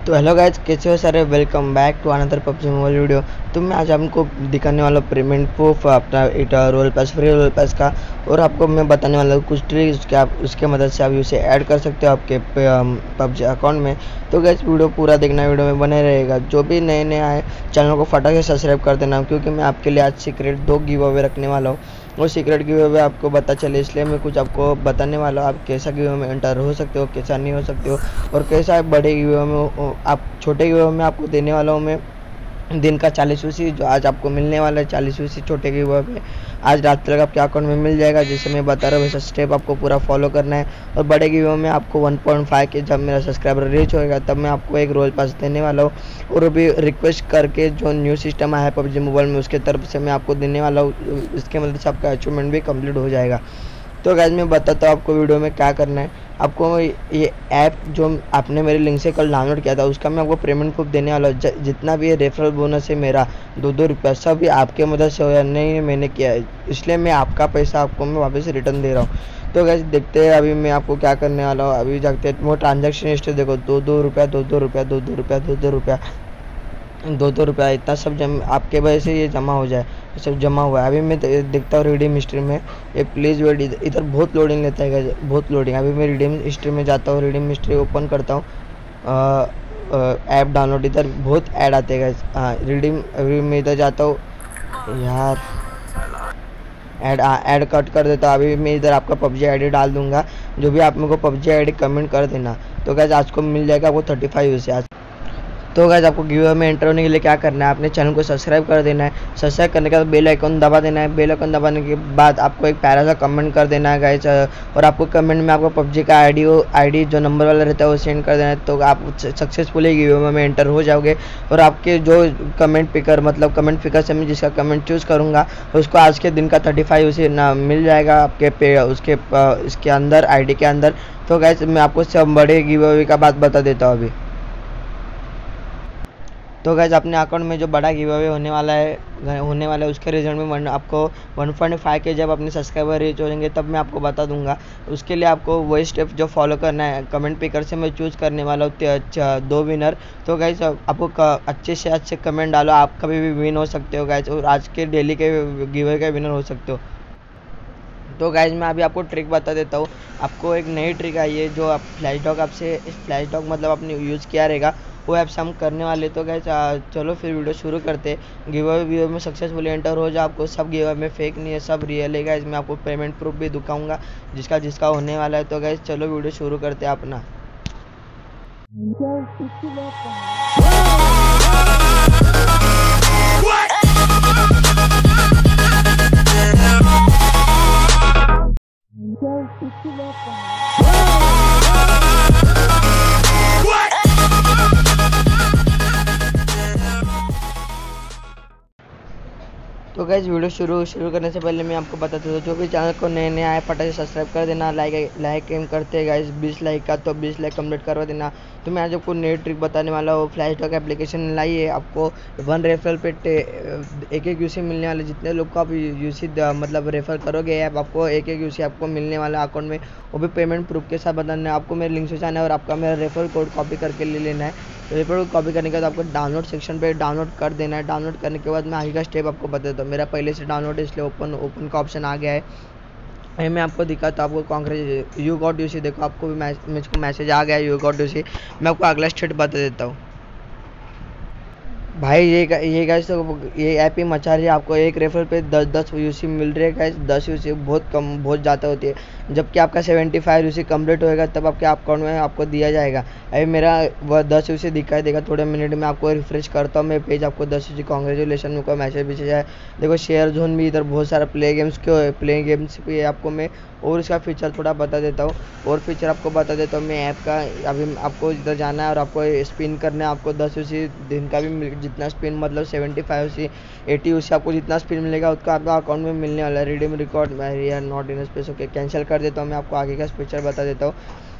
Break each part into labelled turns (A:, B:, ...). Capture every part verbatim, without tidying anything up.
A: तो hello guys, कैसे हो सारे। Welcome back to another PUBG mobile video. तो मैं आज आपको दिखाने वाला हूँ पेमेंट प्रूफ अपना एक roll pass, free roll pass का। और आपको मैं बताने वाला हूँ कुछ ट्रिक्स उसके आप उसके मदद से आप उसे ऐड कर सकते हो आपके पबजी अकाउंट में। तो गाइज वीडियो पूरा देखना, वीडियो में बने रहेगा। जो भी नए नए आए चैनल को फटाक से सब्सक्राइब कर देना, क्योंकि मैं आपके लिए आज सीक्रेट दो गिव अवे रखने वाला हूँ। वो सीक्रेट गिव अवे आपको पता चले, इसलिए मैं कुछ आपको बताने वाला हूँ। आप कैसा गिव अवे में एंटर हो सकते हो, कैसा नहीं हो सकते हो, और कैसा बड़े गिव अवे में आप छोटे गिव अवे में आपको देने वाला हूँ मैं दिन का चालीस यूसी जो आज आपको मिलने वाला है। चालीस यूसी छोटे गिव अवे में आज रात तक आपके अकाउंट में मिल जाएगा। जैसे मैं बता रहा हूँ वैसा स्टेप आपको पूरा फॉलो करना है। और बड़े गिव अवे में आपको वन पॉइंट फाइव के जब मेरा सब्सक्राइबर रीच होएगा तब मैं आपको एक रोल पास देने वाला हूँ। और अभी रिक्वेस्ट करके जो न्यू सिस्टम आया है पबजी मोबाइल में, उसके तरफ से मैं आपको देने वाला हूँ। इसके मदद से आपका अचीवमेंट भी कंप्लीट हो जाएगा। तो गाइस मैं बताता हूँ आपको वीडियो में क्या करना है। आपको ये ऐप जो आपने मेरे लिंक से कल डाउनलोड किया था उसका मैं आपको पेमेंट प्रूफ देने वाला हूँ। जितना भी ये रेफरल बोनस है मेरा दो दो रुपया, सब भी आपके मदद से हो या नहीं मैंने किया है, इसलिए मैं आपका पैसा आपको मैं वापस रिटर्न दे रहा हूँ। तो गाइस देखते हैं अभी मैं आपको क्या करने वाला हूँ। अभी जाते हैं वो ट्रांजेक्शन हिस्ट्री देखो, दो दो रुपया दो दो रुपया दो दो रुपया दो दो रुपया दो दो रुपया इतना सब जम आपके वजह से ये जमा हो जाए, सब जमा हुआ है। अभी मैं देखता हूँ रिडीम हिस्ट्री में, ये प्लीज़ वेट, इधर बहुत लोडिंग लेता है, बहुत लोडिंग। अभी मैं रिडीम हिस्ट्री में जाता हूँ, रिडीम हिस्ट्री ओपन करता हूँ, ऐप डाउनलोड, इधर बहुत ऐड आते हैं। हाँ रिडीम, अभी मैं इधर जाता हूँ यार, ऐड ऐड कट कर देता हूँ। अभी मैं इधर आपका पबजी आईडी डाल दूंगा, जो भी आप मेरे को पबजी आईडी कमेंट कर देना। तो गाइस आज को मिल जाएगा आपको थर्टी फाइव यूसी आज। तो गाइस आपको गिव अवे में एंटर होने के लिए क्या करना है, आपने चैनल को सब्सक्राइब कर देना है। सब्सक्राइब करने के बाद बेल आइकन दबा देना है। बेल आइकन दबाने के बाद आपको एक प्यारा सा कमेंट कर देना है गाइस। और आपको कमेंट में आपको पबजी का आईडी आईडी जो नंबर वाला रहता है वो सेंड कर देना है। तो आप सक्सेसफुली गिव अवे में एंटर हो जाओगे। और आपके जो कमेंट पिकर मतलब कमेंट पिकर से मैं जिसका कमेंट चूज़ करूँगा उसको आज के दिन का थर्टी फाइव उसे ना मिल जाएगा आपके पे उसके इसके अंदर आई डी के अंदर। तो गाइस मैं आपको सब बड़े गिव अवे का बात बता देता हूँ अभी। तो गाइस अपने अकाउंट में जो बड़ा गिव अवे होने वाला है होने वाला है उसके रिजल्ट में वन आपको वन पॉइंट फाइव के जब अपने सब्सक्राइबर रीच हो जाएंगे तब मैं आपको बता दूंगा। उसके लिए आपको वही स्टेप जो फॉलो करना है, कमेंट पिकर से मैं चूज़ करने वाला हूँ दो विनर। तो गाइस आपको अच्छे से अच्छे कमेंट डालो, आप कभी भी विन हो सकते हो गाइस, और आज के डेली के गिव अवे का विनर हो सकते हो। तो गाइज मैं अभी आपको ट्रिक बता देता हूँ। आपको एक नई ट्रिक आई है जो आप फ्लैश डॉग आपसे फ्लैश डॉग मतलब आपने यूज़ किया रहेगा, वो ऐप से हम करने वाले। तो गाइज चलो फिर वीडियो शुरू करते हैं। गिव अवे वीडियो में सक्सेसफुली एंटर हो जाओ। आपको सब गिव अवे में फेक नहीं है, सब रियल है गाइज। मैं आपको पेमेंट प्रूफ भी दिखाऊंगा जिसका जिसका होने वाला है। तो गाइज चलो वीडियो शुरू करते हैं अपना। तो गाइज वीडियो शुरू शुरू करने से पहले मैं आपको बता दूँ, जो भी चैनल को नए नए आए फटाक से सब्सक्राइब कर देना। लाइक लाइक एम करते हैं गाइज बीस लाइक का, तो बीस लाइक कंप्लीट करवा देना। तो मैं आज आपको नई ट्रिक बताने वाला हूँ। फ्लैश डॉग एप्लीकेशन लाई है, आपको वन रेफरल पे एक एक यूसी मिलने वाले। जितने लोग को आप यूसी मतलब रेफर करोगे ऐप, आपको एक एक यूसी आपको मिलने वाला अकाउंट में, वो भी पेमेंट प्रूफ के साथ बताना है। आपको मेरे लिंक से जाना है और आपका मेरा रेफर कोड कॉपी करके ले लेना है। रेफर कोड कॉपी करने के बाद आपको डाउनलोड सेक्शन पे डाउनलोड कर देना है। डाउनलोड करने के बाद मैं आगे का स्टेप आपको बता देता हूँ। मेरा पहले से डाउनलोड है इसलिए ओपन ओपन का ऑप्शन आ गया है। मैं आपको दिखाता हूँ, आपको कांग्रेस यू गॉट यूसी देखो, आपको भी मुझको मैसेज आ गया है यू गॉट यूसी। मैं आपको अगला स्टेप बता देता हूँ भाई। ये ये गाइस तो ये ऐप ही मचा रही है। आपको एक रेफर पे दस दस यूसी मिल रही है गाइस। दस यूसी बहुत कम बहुत ज़्यादा होती है। जबकि आपका सेवेंटी फाइव यूसी कंप्लीट होएगा तब आपके अकाउंट में आपको दिया जाएगा। अभी मेरा वह दस यूसी दिखाई देगा थोड़े मिनट में। आपको रिफ्रेश करता हूँ मैं पेज, आपको दस यूसी कॉन्ग्रेचुलेसन मेरे को मैसेज भी जाए। देखो शेयर जोन भी इधर बहुत सारा प्ले गेम्स के प्ले गेम्स भी आपको मैं और इसका फीचर थोड़ा बता देता हूँ। और फीचर आपको बता देता हूँ मैं ऐप का। अभी आपको इधर जाना है और आपको स्पिन करना है। आपको दस यूसी दिन का भी जितना स्पिन मतलब सेवेंटी फाइव सी एटी उससे आपको जितना स्पिन मिलेगा उसका आपका अकाउंट में मिलने वाला है। रिडीम रिकॉर्ड यार not in space, okay cancel कर देता हूँ। मैं आपको आगे का फीचर बता देता हूँ।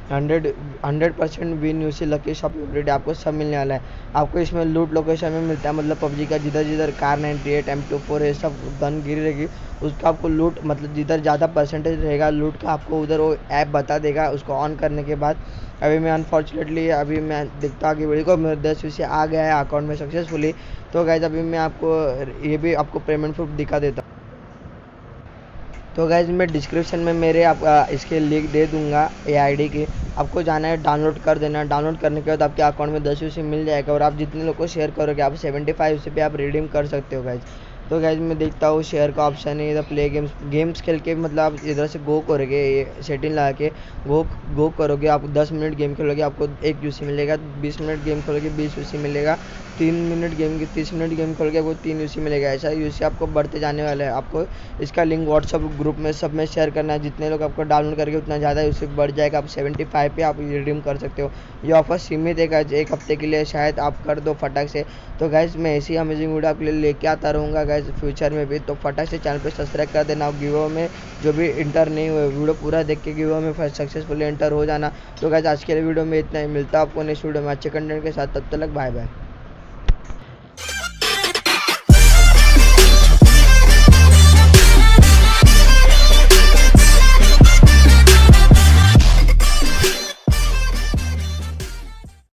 A: Hundred hundred percent win UC lucky shop everyday आपको सब मिलने वाला है। आपको इसमें लूट लोकेशन में मिलता है, मतलब पबजी का जिधर जिधर Kar ninety eight M two four ये सब गन गिरी रहेगी उसका आपको लूट, मतलब जिधर ज़्यादा परसेंटेज रहेगा लूट का आपको उधर वो ऐप बता देगा। उसको ऑन करने के बाद अभी मैं अनफॉर्चुनेटली अभी मैं दिखता कि वीडियो को मेरे दस यूसी आ गया है अकाउंट में सक्सेसफुली। तो गाइज अभी मैं आपको ये भी आपको पेमेंट प्रूफ दिखा देता हूँ। तो गाइज मैं डिस्क्रिप्शन में मेरे आप इसके लिंक दे दूंगा ये आईडी की, आपको जाना है डाउनलोड कर देना। डाउनलोड करने के बाद आपके अकाउंट में दस यूसी मिल जाएगा और आप जितने लोग को शेयर करोगे आप सेवेंटी फाइव यूसी पे आप रिडीम कर सकते हो गाइज। तो गाइज मैं देखता हूँ शेयर का ऑप्शन है, इधर प्ले गेम्स गेम्स खेल के मतलब आप इधर से गो करोगे, ये सेटिंग लगा के गो गो करोगे। आप दस मिनट गेम खेलोगे आपको एक यूसी मिलेगा, बीस मिनट गेम खेलोगे बीस यूसी मिलेगा, तीन मिनट गेम की तीस मिनट गेम खेलोगे वो तीन यूसी मिलेगा। ऐसा यूसी आपको बढ़ते जाने वाला है। आपको इसका लिंक व्हाट्सअप ग्रुप में सब में शेयर करना है, जितने लोग आपको डाउनलोड करके उतना ज़्यादा यूसी बढ़ जाएगा। आप सेवेंटी फाइव पे आप रिडीम कर सकते हो। ये ऑफर सीमित है गाइज, एक हफ्ते के लिए, शायद आप कर दो फटाक से। तो गाइज मैं ऐसी अमेजिंग वीडियो आपके लिए लेके आता रहूँगा गाइज फ्यूचर में भी। तो फटाक से चैनल पे सब्सक्राइब कर देना। गिवो में जो भी इंटर नहीं हुए वीडियो पूरा देख के गिवो में सक्सेसफुली एंटर हो जाना। तो गाइज आज के लिए वीडियो में इतना ही, मिलता है आपको नेक्स्ट वीडियो में अच्छे कंटेंट के साथ, तब तक बाय बाय।